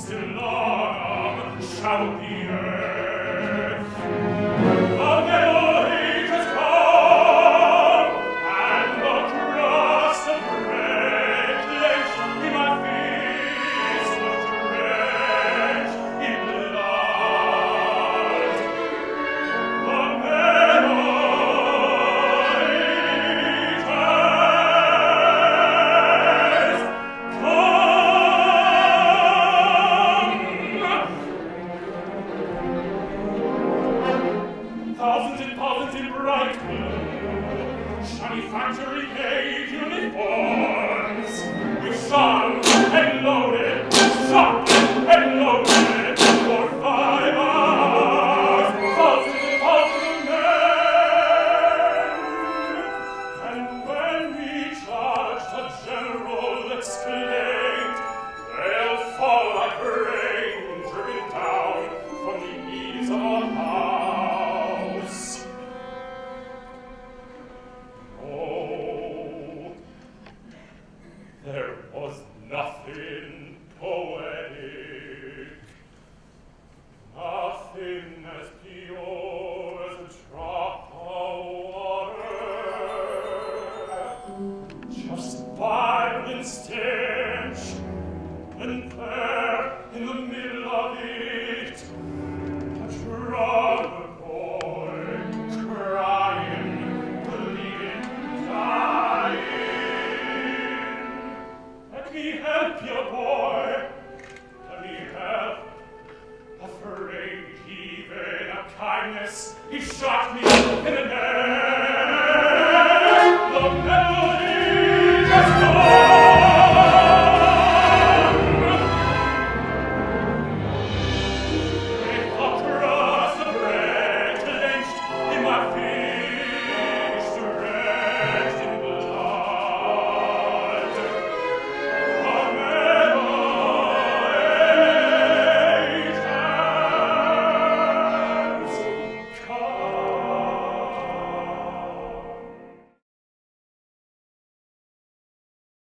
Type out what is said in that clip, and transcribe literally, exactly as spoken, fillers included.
Stellanum shall the earth. The middle ages come, and the crust of bread clenched in my fist was drenched in blood. The middle ages thousands and thousands in bright blue, shiny factory-made uniforms, with shot and loaded, shot and loaded for five hours, thousands and thousands of men. And when we charged, the general exclaimed, "They'll fall like rain driven down from the eaves of a house." Oh, there was nothing poetic, nothing as pure as a drop of water, just violent stare.